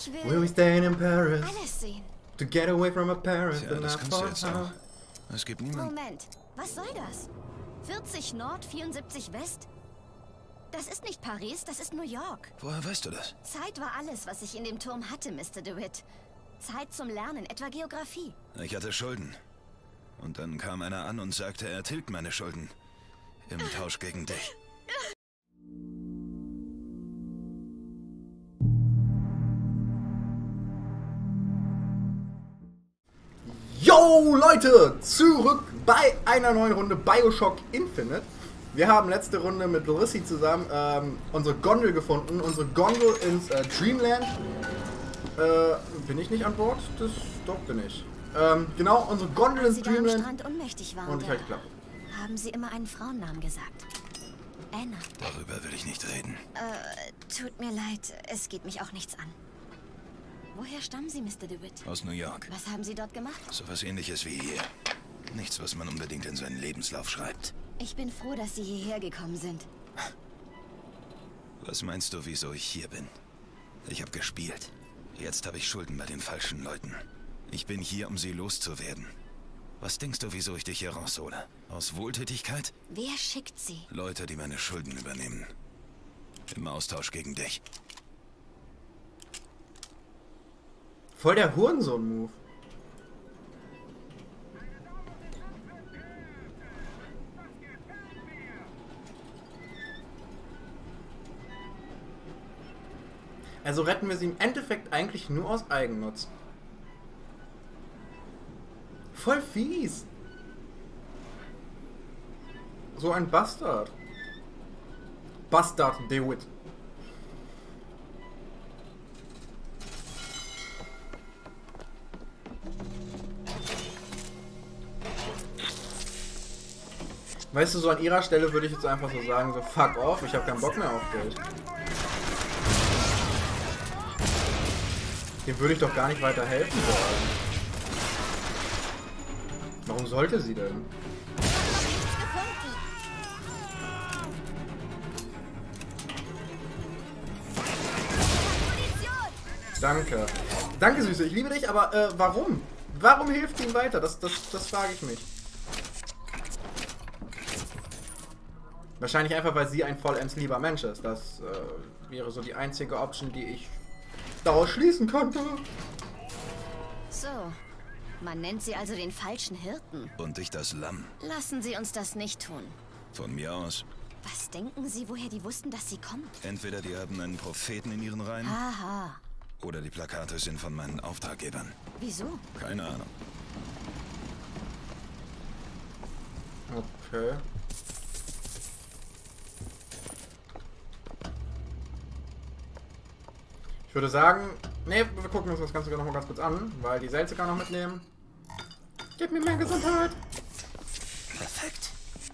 Ich will We'll be staying in Paris alles sehen. to get away from our parents. Ja, das kannst du jetzt auch. Es gibt niemanden. Moment, was soll das? 40 Nord, 74 West? Das ist nicht Paris, das ist New York. Woher weißt du das? Zeit war alles, was ich in dem Turm hatte, Mr. DeWitt. Zeit zum Lernen, etwa Geografie. Ich hatte Schulden. Und dann kam einer an und sagte, er tilgt meine Schulden. Im Tausch gegen dich. Yo Leute, zurück bei einer neuen Runde Bioshock Infinite. Wir haben letzte Runde mit Lissy zusammen unsere Gondel gefunden, unsere Gondel ins Dreamland. Bin ich nicht an Bord? Doch bin ich. Genau, unsere Gondel ins Als Sie da am Dreamland. Strand ohnmächtig waren, Und ich halte die Klappe. haben Sie immer einen Frauennamen gesagt. Anna. Darüber will ich nicht reden. Tut mir leid, es geht mich auch nichts an. Woher stammen Sie, Mr. DeWitt? Aus New York. Was haben Sie dort gemacht? So was Ähnliches wie hier. Nichts, was man unbedingt in seinen Lebenslauf schreibt. Ich bin froh, dass Sie hierher gekommen sind. Was meinst du, wieso ich hier bin? Ich habe gespielt. Jetzt habe ich Schulden bei den falschen Leuten. Ich bin hier, um sie loszuwerden. Was denkst du, wieso ich dich hier raushole? Aus Wohltätigkeit? Wer schickt Sie? Leute, die meine Schulden übernehmen. Im Austausch gegen dich. Voll der Hurensohn-Move. Also retten wir sie im Endeffekt eigentlich nur aus Eigennutz. Voll fies. So ein Bastard. Bastard DeWitt. Weißt du, so an ihrer Stelle würde ich jetzt einfach so sagen, so fuck off, ich habe keinen Bock mehr auf Geld. Dem würde ich doch gar nicht weiter helfen wollen. Warum sollte sie denn? Danke. Danke, Süße, ich liebe dich, aber warum? Warum hilft sie ihm weiter? Das frage ich mich. Wahrscheinlich einfach, weil sie ein vollends lieber Mensch ist. Das wäre so die einzige Option, die ich daraus schließen könnte. So, man nennt Sie also den falschen Hirten. Und ich das Lamm. Lassen Sie uns das nicht tun. Von mir aus. Was denken Sie, woher die wussten, dass Sie kommen? Entweder die haben einen Propheten in ihren Reihen, Aha. oder die Plakate sind von meinen Auftraggebern. Wieso? Keine Ahnung. Okay. Ich würde sagen, ne, wir gucken uns das Ganze noch mal ganz kurz an, weil die Selze kann noch mitnehmen. Gib mir mehr Gesundheit. Perfekt.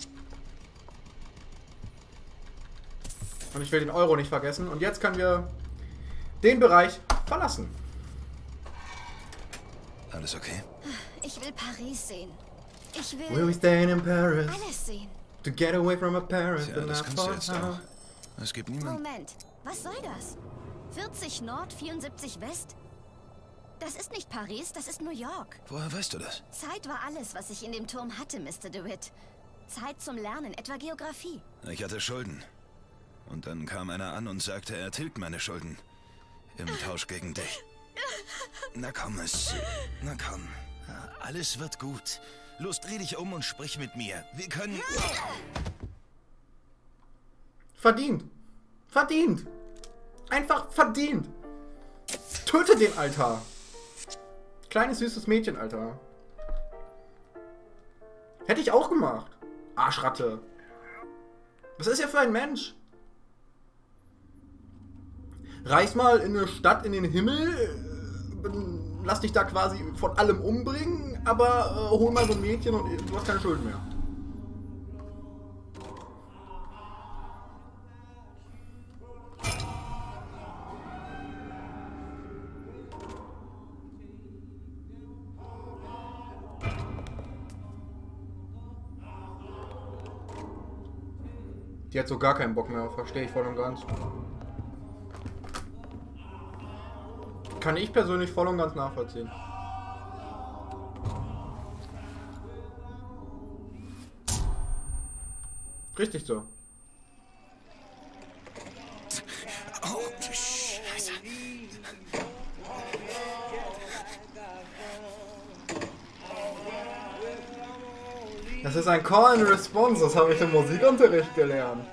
Und ich will den Euro nicht vergessen. Und jetzt können wir den Bereich verlassen. Alles okay? Ich will Paris sehen. Ich will We'll be staying in Paris alles sehen. to get away from our parents. Ja, das kannst du jetzt auch. Es gibt niemanden. Moment, was soll das? 40 Nord, 74 West? Das ist nicht Paris, das ist New York. Woher weißt du das? Zeit war alles, was ich in dem Turm hatte, Mr. DeWitt. Zeit zum Lernen, etwa Geografie. Ich hatte Schulden. Und dann kam einer an und sagte, er tilgt meine Schulden. Im Tausch gegen dich. Na komm, Na komm. Ja, alles wird gut. Los, dreh dich um und sprich mit mir. Wir können... Verdient. Verdient. Einfach verdient. Töte den, Alter. Kleines, süßes Mädchen, Alter. Hätte ich auch gemacht. Arschratte. Was ist er für ein Mensch? Reis mal in eine Stadt, in den Himmel, lass dich da quasi von allem umbringen, aber hol mal so ein Mädchen und du hast keine Schulden mehr. Die hat so gar keinen Bock mehr, verstehe ich voll und ganz. Kann ich persönlich voll und ganz nachvollziehen. Richtig so. Oh, Scheiße. Das ist ein Call and Response, das habe ich im Musikunterricht gelernt.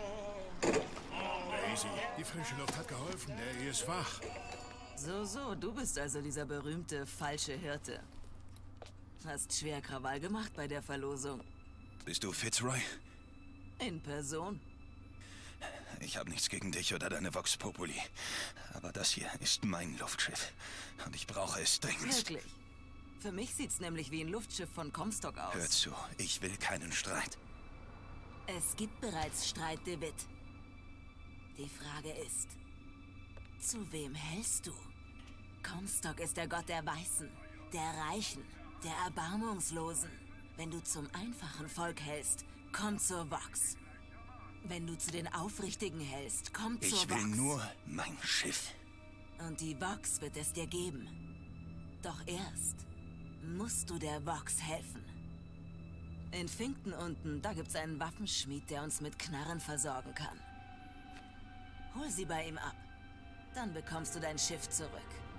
Daisy, die frische Luft hat geholfen, der hier ist wach. So, du bist also dieser berühmte falsche Hirte. Hast schwer Krawall gemacht bei der Verlosung. Bist du Fitzroy? In Person. Ich habe nichts gegen dich oder deine Vox Populi. Aber das hier ist mein Luftschiff. Und ich brauche es dringend. Wirklich. Für mich sieht's nämlich wie ein Luftschiff von Comstock aus. Hör zu, ich will keinen Streit. Es gibt bereits Streit, David. Die Frage ist, zu wem hältst du? Comstock ist der Gott der Weißen, der Reichen, der Erbarmungslosen. Wenn du zum einfachen Volk hältst, komm zur Vox. Wenn du zu den Aufrichtigen hältst, komm zur Vox. Ich will nur mein Schiff. Und die Vox wird es dir geben. Doch erst musst du der Vox helfen. In Finkton unten, da gibt's einen Waffenschmied, der uns mit Knarren versorgen kann. Hol sie bei ihm ab. Dann bekommst du dein Schiff zurück.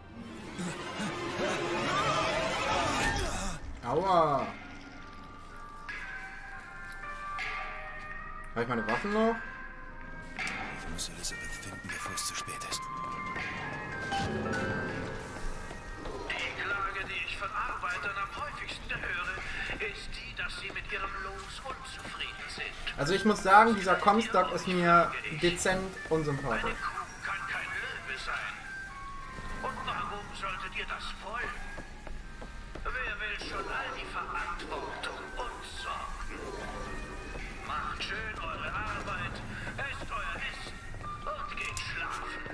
Aua. Habe ich meine Waffen noch? Ich muss Elizabeth finden, bevor es zu spät ist. Die Klage, die ich von Arbeitern am häufigsten höre, ist die, dass sie mit ihrem Los unzufrieden sind. Also ich muss sagen, dieser Comstock ist mir dezent unsympathisch. Eine Kuh kann kein Löwe sein. Und warum solltet ihr das wollen? Wer will schon all die Verantwortung und Sorgen? Macht schön eure Arbeit, esst euer Essen und geht schlafen.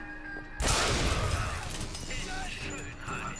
Ist Schönheit.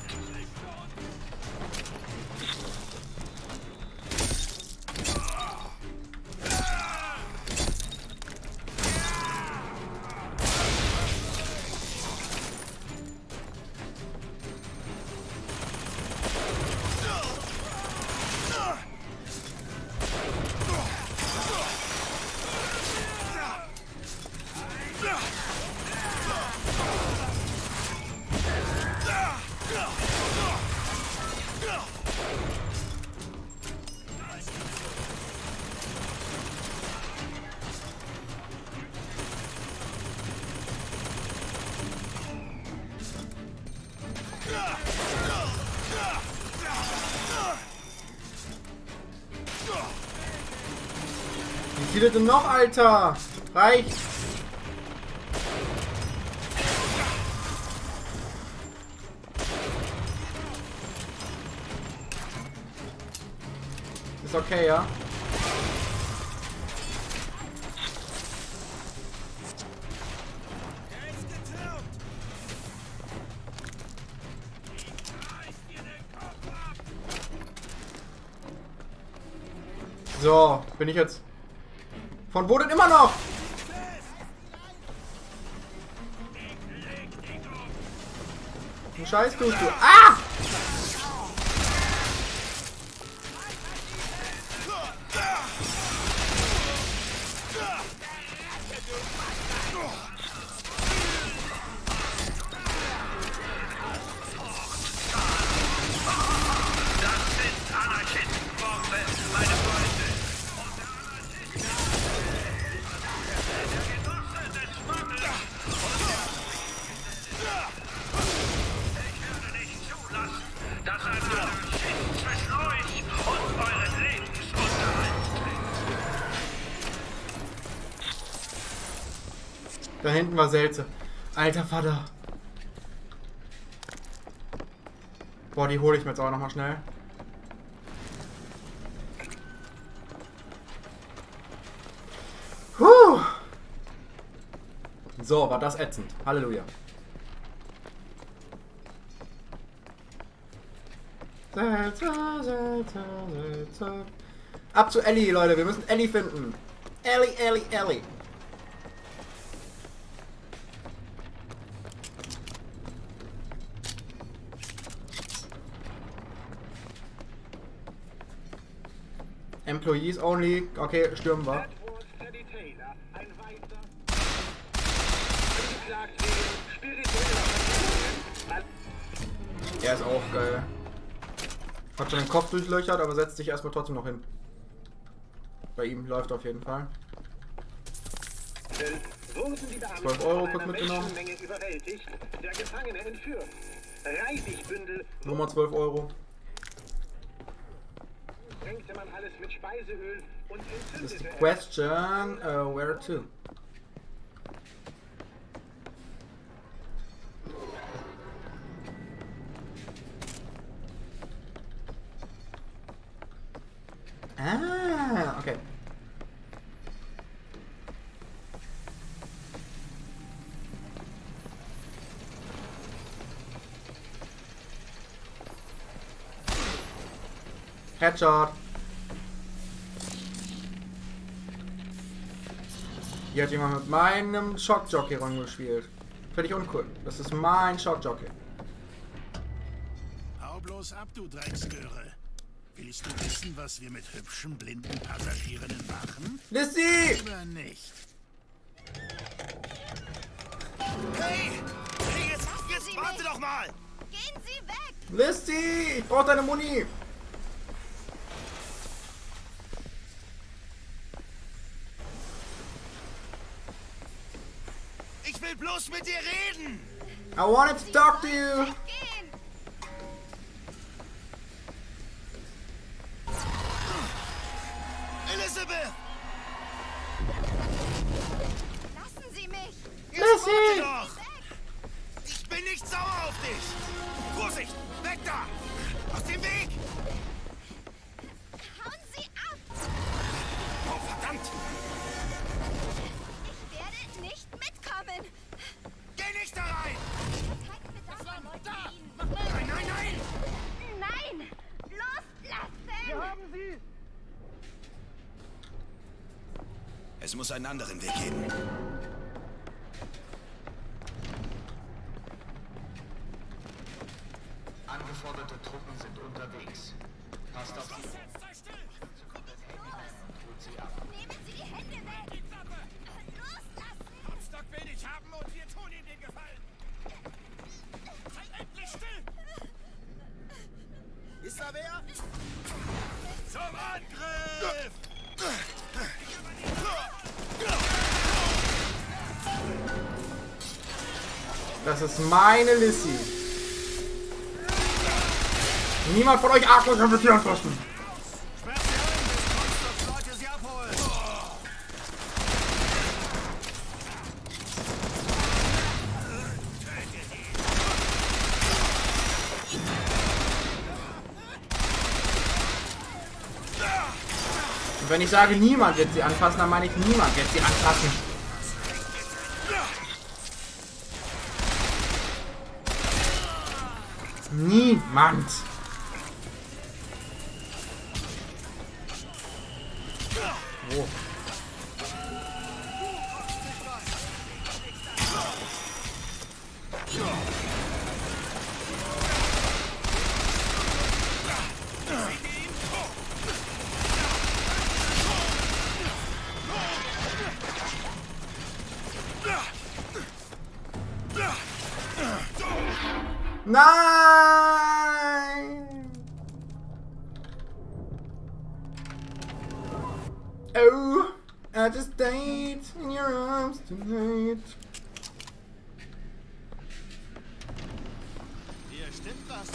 Wie viele denn noch, Alter? Reicht. Ist okay, ja? So, bin ich jetzt... Von wo denn immer noch? Scheiß tust du. Ah! Da hinten war Selze. Alter Vater. Boah, die hole ich mir jetzt auch nochmal schnell. Puh. So, war das ätzend. Halleluja. Selze, Selze, Selze. Ab zu Ellie, Leute. Wir müssen Ellie finden. Ellie, Ellie, Ellie. Employees only. Okay, stürmen wir. Er ist auch geil. Hat schon den Kopf durchlöchert, aber setzt sich erstmal trotzdem noch hin. Bei ihm läuft auf jeden Fall. 12 Euro kurz mitgenommen. Nummer 12 Euro. Das ist die question. Where to? Ah, okay. Headshot. Hier hat jemand mit meinem Schockjockey rumgespielt. Finde ich uncool. Das ist mein Schockjockey. Hau bloß ab, du Drecksgöre. Willst du wissen, was wir mit hübschen, blinden Passagierinnen machen? Lissy! Oder nicht? Hey! Hey, jetzt warte doch mal! Gehen Sie weg! Lissy! Ich brauche deine Muni! Ich will bloß mit dir reden! I wanted to talk to you! Gehen! Elizabeth! Lassen Sie mich! Jetzt warte doch! Ich bin nicht sauer auf dich! Vorsicht! Weg da! Aus dem Weg! Hauen Sie ab! Oh, verdammt! Ich werde nicht mitkommen! Geh nicht da rein! Da! Nein, nein, nein! Nein! Loslassen! Wir haben Sie! Es muss einen anderen Weg geben. Angeforderte Truppen sind unterwegs. Passt auf sie. Nehmen Sie die Hände weg! Loslassen! Comstock will dich haben und wir tun ihm den Gefallen. Sei endlich still! Ist da wer? Zum Angriff! Das ist meine Lissy. Niemand von euch Akkus kann mit dir anfassen. Sperrt sie ein, bis Comstocks Leute sie abholen. Und wenn ich sage, niemand wird sie anfassen, dann meine ich, niemand wird sie anfassen. Niemand. Oh. Nein! Oh, I just stayed in your arms tonight. Hier stimmt was.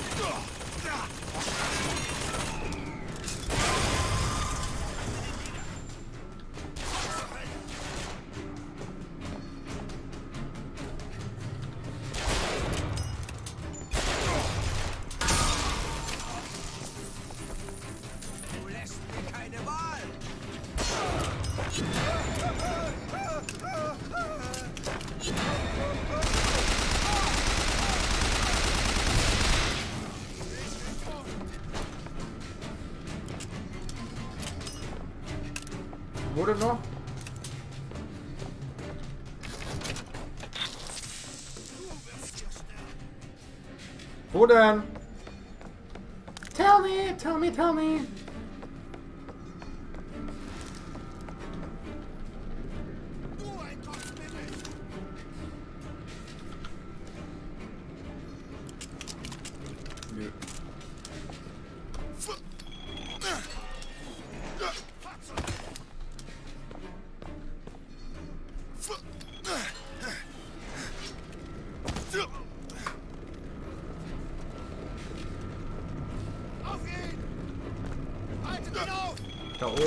Du lässt mir keine Wahl. Wo denn noch? Wo denn? Tell me, tell me, tell me. irgendwie. Auf ihn! Haltet ihn auf! Da oben.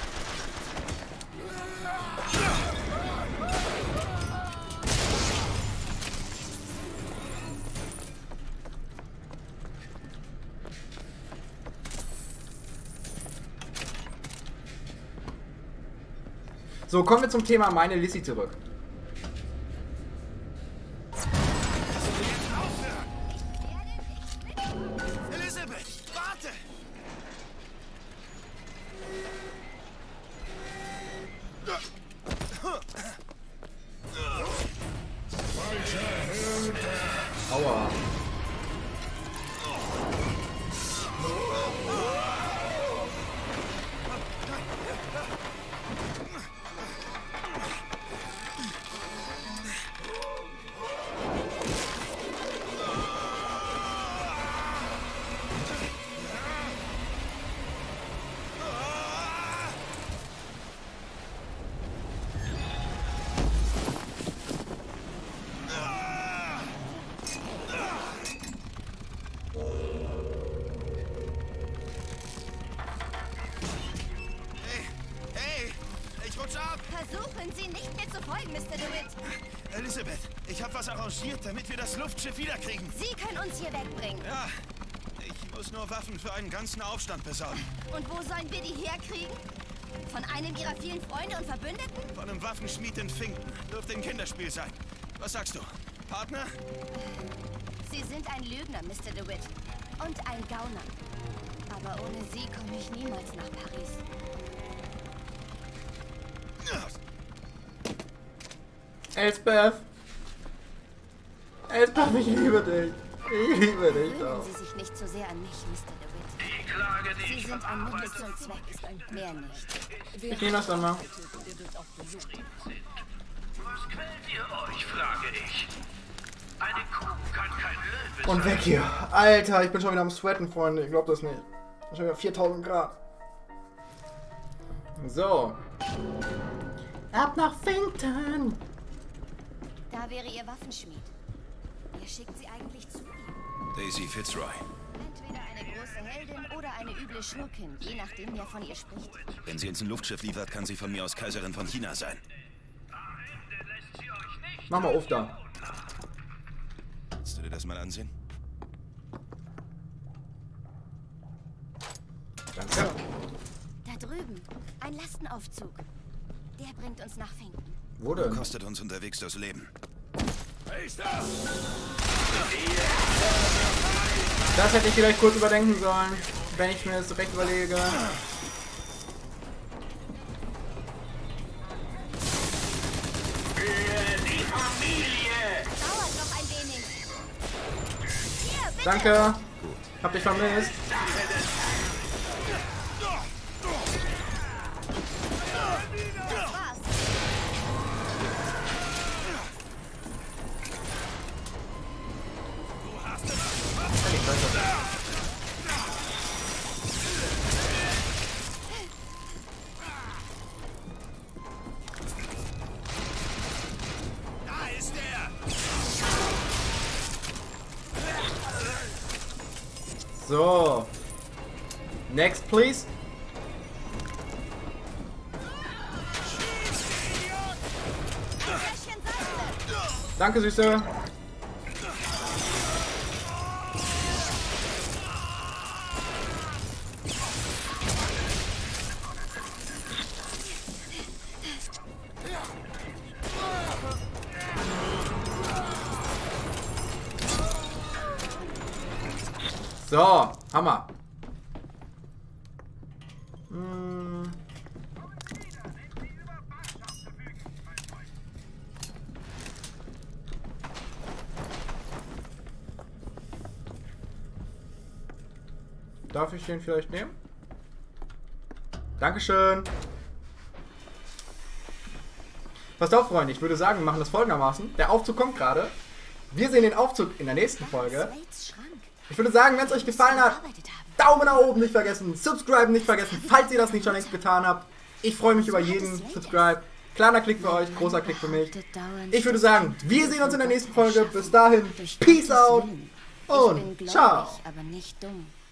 So, kommen wir zum Thema meine Lissy zurück. Elisabeth, warte! Aua. Versuchen Sie nicht mir zu folgen, Mr. DeWitt. Elisabeth, ich habe was arrangiert, damit wir das Luftschiff wiederkriegen. Sie können uns hier wegbringen. Ja, ich muss nur Waffen für einen ganzen Aufstand besorgen. Und wo sollen wir die herkriegen? Von einem Ihrer vielen Freunde und Verbündeten? Von einem Waffenschmied in Finken. Dürfte ein Kinderspiel sein. Was sagst du? Partner? Sie sind ein Lügner, Mr. DeWitt. Und ein Gauner. Aber ohne Sie komme ich niemals nach Paris. Elsbeth! Elsbeth, ich liebe dich! Ich liebe dich Gewöhnen auch. Sie sich nicht so sehr an mich, Mr. DeWitt. Die Klage, die Sie ich sind ein Mittel verarbeite, zum Zweck. Mehr nicht. Ich nehme das dann mal. Was quält ihr euch, frage ich. Eine Kuh kann kein Löwe Und sein. weg hier. Alter, ich bin schon wieder am Sweaten, Freunde. Ich glaube das nicht. Schon wieder 4000 Grad. So. Ab nach Finken. Da wäre Ihr Waffenschmied. Wer schickt Sie eigentlich zu ihm? Daisy Fitzroy. Entweder eine große Heldin oder eine üble Schurkin, je nachdem, wer von ihr spricht. Wenn sie uns ein Luftschiff liefert, kann sie von mir aus Kaiserin von China sein. Mach mal auf da. Willst du dir das mal ansehen? Danke. Da drüben. Ein Lastenaufzug. Der bringt uns nach Finken. Wo denn? Kostet uns unterwegs das Leben. Das hätte ich vielleicht kurz überdenken sollen, wenn ich mir das recht überlege. Dauert noch ein wenig. Hier, bitte. Danke. Hab dich vermisst. Das war's. Da ist er! So. Next, please. Fläschchen Salze. Danke, Süße. So, Hammer. Darf ich den vielleicht nehmen? Dankeschön. Passt auf, Freunde, ich würde sagen, wir machen das folgendermaßen. Der Aufzug kommt gerade. Wir sehen den Aufzug in der nächsten Folge. Slates Schrank. Ich würde sagen, wenn es euch gefallen hat, Daumen nach oben nicht vergessen, Subscribe nicht vergessen, falls ihr das nicht schon längst getan habt. Ich freue mich über jeden Subscribe. Kleiner Klick für euch, großer Klick für mich. Ich würde sagen, wir sehen uns in der nächsten Folge. Bis dahin, Peace out und ciao. Aber nicht dumm.